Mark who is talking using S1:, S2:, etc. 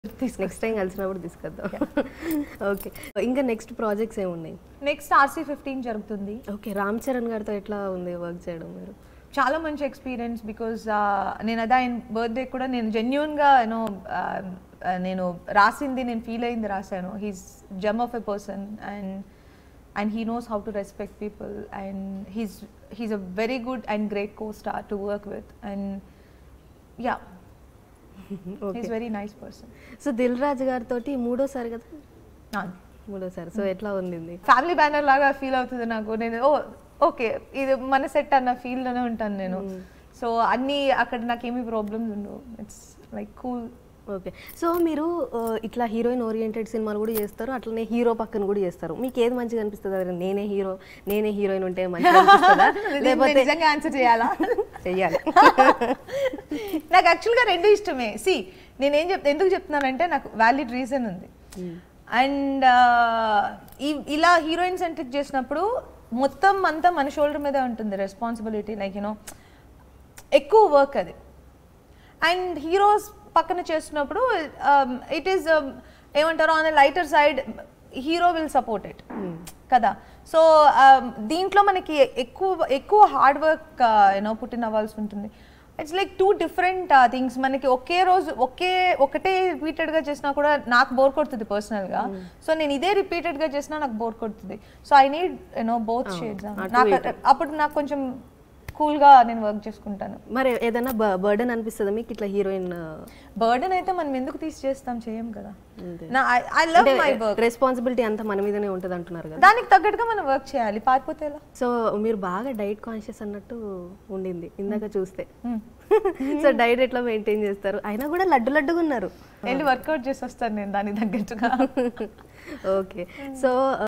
S1: Next time కలిసినప్పుడు తీసుకొద్దాం. Okay, ఇంకా నెక్స్ట్ ప్రాజెక్ట్స్ ఏమున్నాయి?
S2: నెక్స్ట్ RC15 జరుగుతుంది.
S1: ఓకే, రామ్ చరణ్ గారితో ఎట్లా ఉంది వర్క్ చేయడం? మీరు
S2: చాలా మంచి ఎక్స్పీరియన్స్. బికాజ్ నేను అదే ఆయన బర్త్డే కూడా నేను జెన్యూన్గా నేను రాసింది, నేను ఫీల్ అయింది రాశాను. He's gem of a person and he knows how to respect people, and he's a very good and great co-star to work with, and yeah, he's very nice person.
S1: So Dil Raju గారితో మూడోసారి కదా? మూడోసారి. So ఎట్లా ఉంది?
S2: Family banner లాగా feel అవుతుంది నాకు. నేను ఓకే ఇది మన సెట్ అన్న ఫీల్ లోనే ఉంటాను నేను. సో అన్ని అక్కడ నాకేమీ ప్రాబ్లమ్స్ ఉండవు. It's like cool.
S1: Okay, so మీరు ఇట్లా హీరోయిన్ ఓరియంటెడ్ సినిమాలు కూడా చేస్తారు, అట్లనే హీరో పక్కన కూడా చేస్తారు. మీకు ఏది మంచిగా అనిపిస్తుంది? నేనే హీరో నేనే హీరోయిన్ ఉంటే మంచిగా అనిపిస్తుందా, లేకపోతే
S2: నిజంగా ఆన్సర్ చేయాలా?
S1: చెయ్యాలి.
S2: నాకు యాక్చువల్గా రెండు ఇష్టమే. సి నేనేం ఎందుకు చెప్తున్నానంటే నాకు వ్యాలిడ్ రీజన్ ఉంది. అండ్ ఇలా హీరోయిన్ సెంట్రిక్ చేసినప్పుడు మొత్తం అంతా మన షోల్డర్ మీదే ఉంటుంది రెస్పాన్సిబిలిటీ. లైక్ యూనో ఎక్కువ వర్క్ అది. అండ్ హీరోస్ పక్కన చేస్తున్నప్పుడు ఇట్ ఈస్ ఏమంటారు on the lighter side, hero will support it కదా. సో దీంట్లో మనకి ఎక్కువ హార్డ్ వర్క్ యూనో పుట్టిన అవ్వాల్సి ఉంటుంది. It's like two different things. మనకి ఒకే రోజు ఒకటే రిపీటెడ్గా చేసినా కూడా నాకు బోర్ కొడుతుంది పర్సనల్గా. సో నేను ఇదే రిపీటెడ్గా చేసినా నాకు బోర్ కొడుతుంది. So I need you know both shades. అప్పుడు నాకు కొంచెం కూల్గా నేను వర్క్ చేసుకుంటాను.
S1: మరి ఏదైనా బర్డెన్ అనిపిస్తుందా మీకు ఇట్లా హీరోయిన్?
S2: బర్డెన్ అయితే మనం ఎందుకు చేస్తాం, చేయం కదా. I love my work.
S1: Responsibility అంతా మన మీదనే ఉంటుంది అంటున్నారు కదా,
S2: దానికి తగ్గట్టుగా మనం వర్క్ చేయాలి, పారిపోతే ఎలా?
S1: సో మీరు బాగా డైట్ కాన్షియస్ అన్నట్టు ఉండింది ఇందాక చూస్తే. సో డైట్ ఎట్లా మెయింటైన్ చేస్తారు? అయినా కూడా లడ్డుగా ఉన్నారు.
S2: వెళ్ళి వర్కౌట్ చేసి వస్తాను నేను దానికి తగ్గట్టుగా.
S1: Okay, so